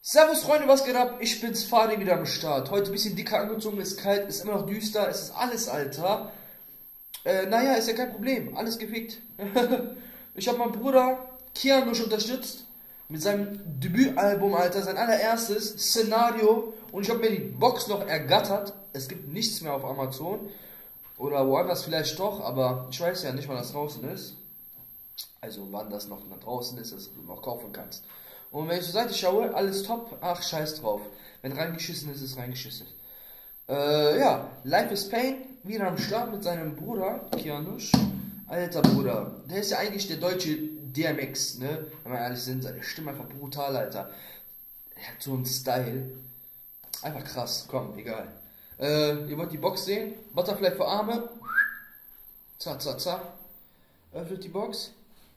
Servus Freunde, was geht ab? Ich bin's, Fadi, wieder am Start. Heute ein bisschen dicker angezogen, ist kalt, ist immer noch düster, es ist alles, Alter. Naja, ist ja kein Problem, alles gefickt. Ich habe meinen Bruder Kianush unterstützt mit seinem Debütalbum, Alter, sein allererstes Szenario. Und ich habe mir die Box noch ergattert. Es gibt nichts mehr auf Amazon. Oder woanders vielleicht doch, aber ich weiß ja nicht, wann das draußen ist. Also wann das noch draußen ist, dass du noch kaufen kannst. Und wenn ich zur Seite schaue, alles top, ach scheiß drauf. Wenn reingeschissen ist, ist reingeschissen. Ja, Life is Pain, wieder am Start mit seinem Bruder, Kianush. Alter Bruder, der ist ja eigentlich der deutsche DMX, ne? Wenn wir ehrlich sind, seine Stimme einfach brutal, Alter. Er hat so einen Style. Einfach krass, komm, egal. Ihr wollt die Box sehen? Butterfly für Arme. Za, za, za. Öffnet die Box.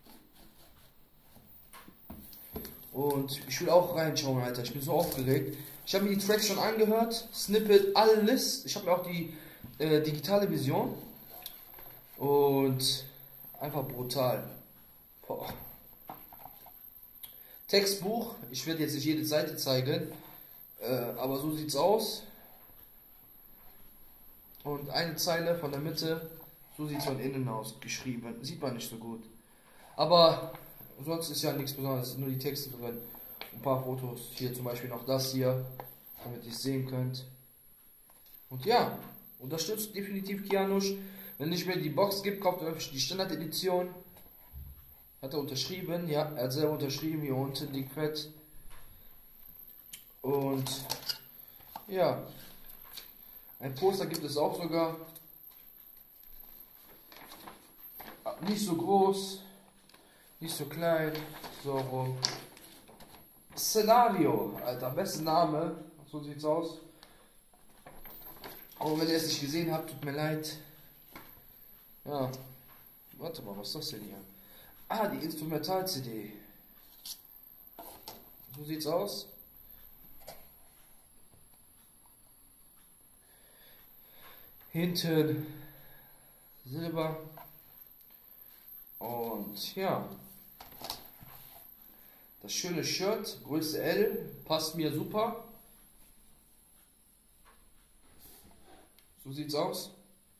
Und ich will auch reinschauen, Alter. Ich bin so aufgeregt. Ich habe mir die Tracks schon angehört. Snippet, alles. Ich habe mir auch die digitale Version. Und einfach brutal. Boah. Textbuch. Ich werde jetzt nicht jede Seite zeigen. Aber so sieht's aus. Und eine Zeile von der Mitte. So sieht es von innen aus geschrieben. Sieht man nicht so gut. Aber sonst ist ja nichts Besonderes, nur die Texte drin. Ein paar Fotos. Hier zum Beispiel noch das hier, damit ihr es sehen könnt. Und ja, unterstützt definitiv Kianush. Wenn nicht mehr die Box gibt, kauft euch die Standard-Edition. Hat er unterschrieben? Ja, er hat selber unterschrieben. Hier unten liegt fett. Und ja, ein Poster gibt es auch sogar. Nicht so groß. Nicht so klein, so rum. Szenario, Alter, bester Name. So sieht's aus. Aber wenn ihr es nicht gesehen habt, tut mir leid. Ja, warte mal, was ist das denn hier? Ah, die Instrumental-CD. So sieht's aus. Hinten Silber. Und ja. Das schöne Shirt, Größe L, passt mir super. So sieht's aus.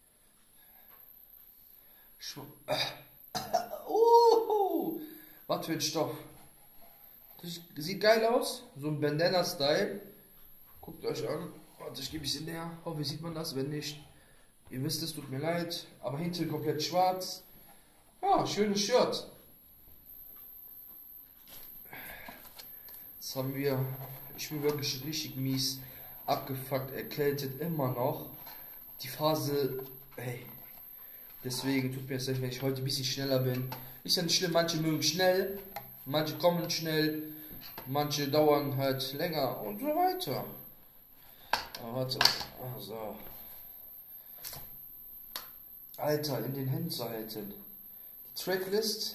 Was für ein Stoff. Das sieht geil aus. So ein Bandana-Style. Guckt euch an. Warte, ich gebe es näher. Hoffe, sieht man das. Wenn nicht, ihr wisst es, tut mir leid. Aber hinten komplett schwarz. Ja, schönes Shirt. Jetzt haben wir, ich bin wirklich richtig mies abgefuckt, erkältet, immer noch. Die Phase, ey, deswegen tut mir es leid, wenn ich heute ein bisschen schneller bin. Ist ja nicht schlimm, manche mögen schnell, manche kommen schnell, manche dauern halt länger und so weiter. Aber warte, also. Alter, in den Hinseiten. Die Tracklist.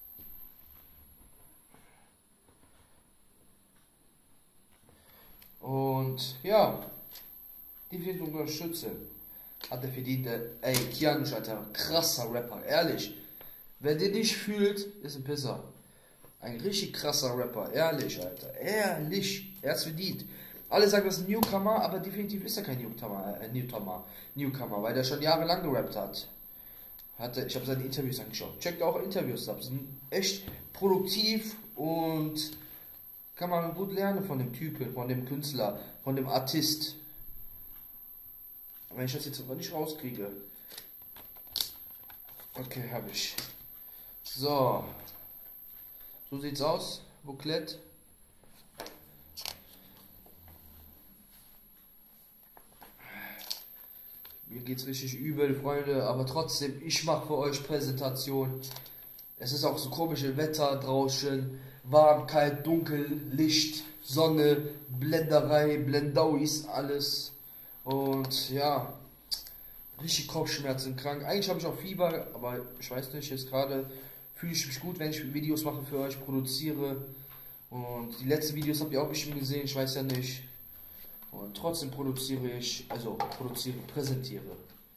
Und ja, die wird unterstützen. Hat er verdient. Ey, Kianush, Alter, krasser Rapper, ehrlich. Wer den nicht fühlt, ist ein Pisser. Ein richtig krasser Rapper, ehrlich, Alter, ehrlich. Er hat's verdient. Alle sagen, das ist ein Newcomer, aber definitiv ist er kein Newcomer, weil der schon jahrelang gerappt hat. Ich habe seine Interviews angeschaut. Checkt auch Interviews ab. Sind echt produktiv und kann man gut lernen von dem Typen, von dem Künstler, von dem Artist. Wenn ich das jetzt aber nicht rauskriege. Okay, habe ich. So. So sieht's aus. Booklet. Mir geht's richtig übel, Freunde, aber trotzdem, ich mache für euch Präsentation. Es ist auch so komische Wetter draußen. Warm, kalt, dunkel, Licht, Sonne, Blenderei, Blendauis, alles. Und ja, richtig Kopfschmerzen, krank. Eigentlich habe ich auch Fieber, aber ich weiß nicht, jetzt gerade fühle ich mich gut, wenn ich Videos mache für euch, produziere. Und die letzten Videos habt ihr auch bestimmt gesehen, ich weiß ja nicht. Und trotzdem präsentiere.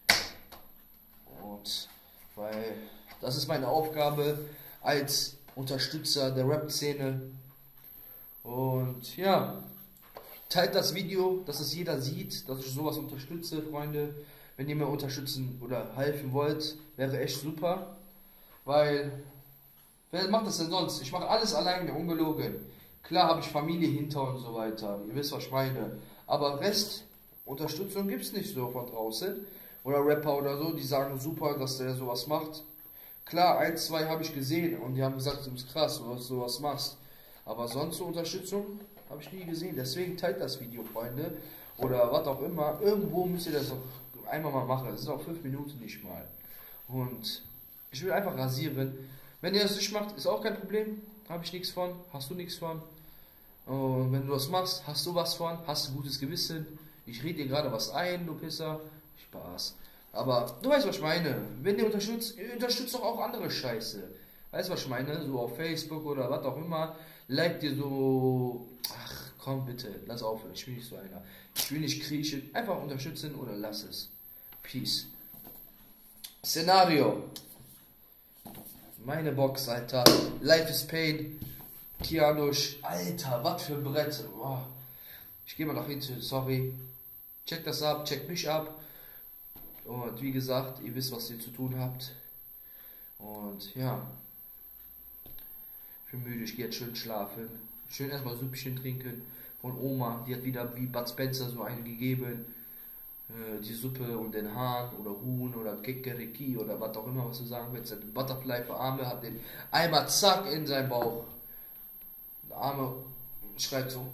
Und weil das ist meine Aufgabe als Unterstützer der Rap-Szene. Und Und ja, teilt das Video, dass es jeder sieht, dass ich sowas unterstütze, Freunde. Wenn ihr mir unterstützen oder helfen wollt, wäre echt super. Weil, wer macht das denn sonst? Ich mache alles alleine, ungelogen. Klar habe ich Familie hinter und so weiter. Ihr wisst, was ich meine. Aber Rest, Unterstützung gibt es nicht so von draußen. Oder Rapper oder so, die sagen super, dass der sowas macht. Klar, ein, zwei habe ich gesehen und die haben gesagt, du bist krass, dass du sowas machst. Aber sonst so Unterstützung habe ich nie gesehen. Deswegen teilt das Video, Freunde. Oder was auch immer. Irgendwo müsst ihr das auch einmal mal machen. Das ist auch 5 Minuten nicht mal. Und ich will einfach rasieren. Wenn ihr das nicht macht, ist auch kein Problem. Habe ich nichts von. Hast du nichts von. Und wenn du das machst, hast du was von. Hast du gutes Gewissen. Ich rede dir gerade was ein, du Pisser. Spaß. Aber du weißt, was ich meine. Wenn ihr unterstützt doch auch andere Scheiße. Weißt du, was ich meine? So auf Facebook oder was auch immer. Like dir so. Ach, komm bitte. Lass aufhören. Ich will nicht so einer. Ich will nicht kriechen. Einfach unterstützen oder lass es. Peace. Szenario. Meine Box, Alter. Life is Pain. Kianosch. Alter, was für ein Brett. Oh. Ich gehe mal nach hinten. Sorry. Check das ab. Check mich ab. Und wie gesagt, ihr wisst, was ihr zu tun habt. Und ja. Ich bin müde. Ich gehe jetzt schön schlafen. Schön erstmal Süppchen trinken. Von Oma. Die hat wieder wie Bud Spencer so eine gegeben. Die Suppe und den Hahn oder Huhn oder Kikeriki oder was auch immer, was du sagen willst. Der Butterfly für Arme hat den Eimer zack in seinen Bauch. Der Arme schreit so: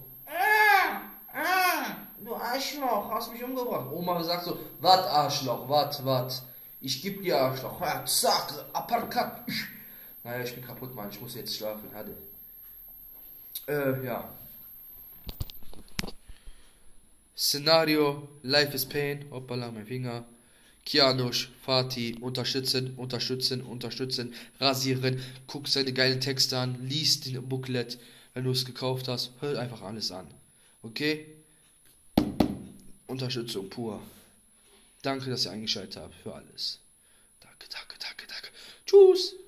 du Arschloch, hast mich umgebracht. Oma sagt so: wat Arschloch, wat. Ich geb dir Arschloch. Ja, zack, Uppercut. Naja, ich bin kaputt, Mann. Ich muss jetzt schlafen. Hatte. Ja. Szenario, Life is Pain, hoppala, mein Finger. Kianosch, Fatih, unterstützen, rasieren, guck seine geilen Texte an, liest den Booklet, wenn du es gekauft hast, hör einfach alles an. Okay? Unterstützung pur. Danke, dass ihr eingeschaltet habt für alles. Danke. Tschüss.